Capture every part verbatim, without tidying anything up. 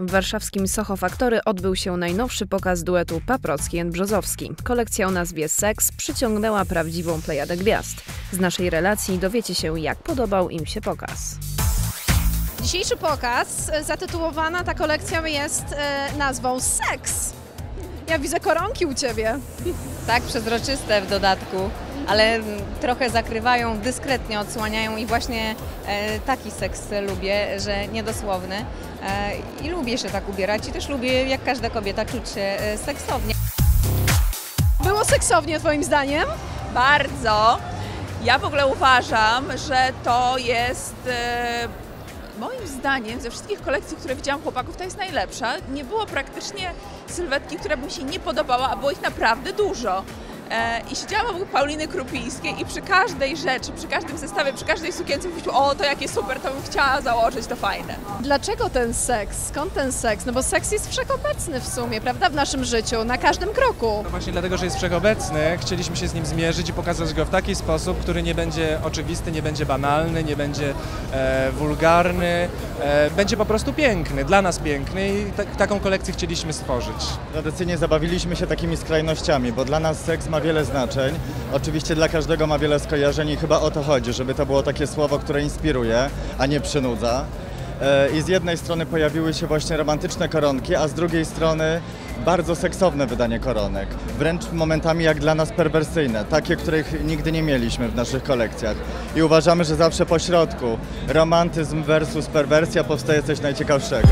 W warszawskim Soho Factory odbył się najnowszy pokaz duetu Paprocki and Brzozowski. Kolekcja o nazwie Seks przyciągnęła prawdziwą plejadę gwiazd. Z naszej relacji dowiecie się, jak podobał im się pokaz. Dzisiejszy pokaz, zatytułowana ta kolekcja jest e, nazwą Seks. Ja widzę koronki u Ciebie. Tak, przezroczyste w dodatku, ale trochę zakrywają, dyskretnie odsłaniają i właśnie e, taki seks lubię, że niedosłowny. E, I lubię się tak ubierać i też lubię, jak każda kobieta, czuć się e, seksownie. Było seksownie Twoim zdaniem? Bardzo. Ja w ogóle uważam, że to jest... E, Moim zdaniem ze wszystkich kolekcji, które widziałam chłopaków, to jest najlepsza. Nie było praktycznie sylwetki, która by mi się nie podobała, a było ich naprawdę dużo. E, I siedziałam obok Pauliny Krupińskiej i przy każdej rzeczy, przy każdym zestawie, przy każdej sukience mówiłam, o to jakie super, to bym chciała założyć, to fajne. Dlaczego ten seks? Skąd ten seks? No bo seks jest wszechobecny w sumie, prawda, w naszym życiu, na każdym kroku. No właśnie dlatego, że jest wszechobecny, chcieliśmy się z nim zmierzyć i pokazać go w taki sposób, który nie będzie oczywisty, nie będzie banalny, nie będzie e, wulgarny, e, będzie po prostu piękny, dla nas piękny i ta, taką kolekcję chcieliśmy stworzyć. Tradycyjnie zabawiliśmy się takimi skrajnościami, bo dla nas seks ma wiele znaczeń. Oczywiście dla każdego ma wiele skojarzeń i chyba o to chodzi, żeby to było takie słowo, które inspiruje, a nie przynudza. I z jednej strony pojawiły się właśnie romantyczne koronki, a z drugiej strony bardzo seksowne wydanie koronek. Wręcz momentami jak dla nas perwersyjne, takie, których nigdy nie mieliśmy w naszych kolekcjach. I uważamy, że zawsze po środku romantyzm versus perwersja powstaje coś najciekawszego.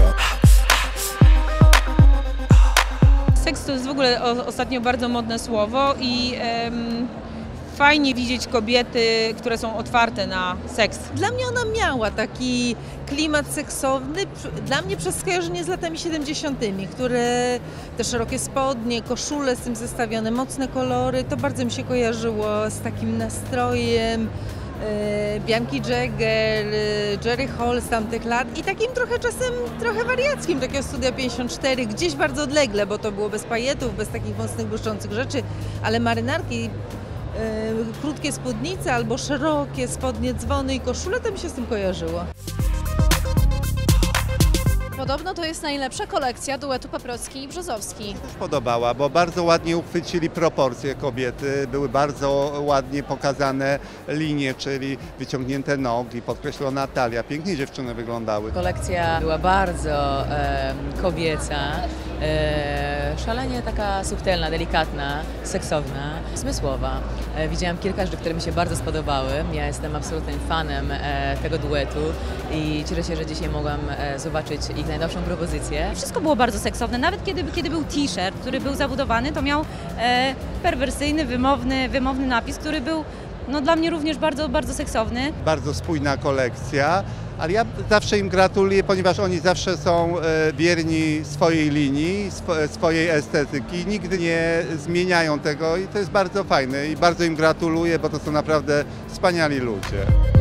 Seks to jest w ogóle ostatnio bardzo modne słowo i em, fajnie widzieć kobiety, które są otwarte na seks. Dla mnie ona miała taki klimat seksowny, dla mnie przez skojarzenie z latami siedemdziesiątymi, które te szerokie spodnie, koszule z tym zestawione, mocne kolory, to bardzo mi się kojarzyło z takim nastrojem. Bianki Jagger, Jerry Hall z tamtych lat i takim trochę czasem, trochę wariackim, takiego Studia pięćdziesiąt cztery, gdzieś bardzo odlegle, bo to było bez pajetów, bez takich mocnych, błyszczących rzeczy, ale marynarki, yy, krótkie spódnice albo szerokie spodnie, dzwony i koszule, to mi się z tym kojarzyło. Podobno to jest najlepsza kolekcja duetu Paprocki i Brzozowski. Też podobała, bo bardzo ładnie uchwycili proporcje kobiety, były bardzo ładnie pokazane linie, czyli wyciągnięte nogi, podkreślona talia. Pięknie dziewczyny wyglądały. Kolekcja była bardzo e, kobieca, e, szalenie taka subtelna, delikatna, seksowna, zmysłowa. E, widziałam kilka rzeczy, które mi się bardzo spodobały. Ja jestem absolutnym fanem e, tego duetu i cieszę się, że dzisiaj mogłam e, zobaczyć ich najnowszą propozycję. Wszystko było bardzo seksowne, nawet kiedy, kiedy był t-shirt, który był zabudowany, to miał e, perwersyjny, wymowny, wymowny napis, który był no, dla mnie również bardzo, bardzo seksowny. Bardzo spójna kolekcja, ale ja zawsze im gratuluję, ponieważ oni zawsze są e, wierni swojej linii, sw swojej estetyki, nigdy nie zmieniają tego i to jest bardzo fajne i bardzo im gratuluję, bo to są naprawdę wspaniali ludzie.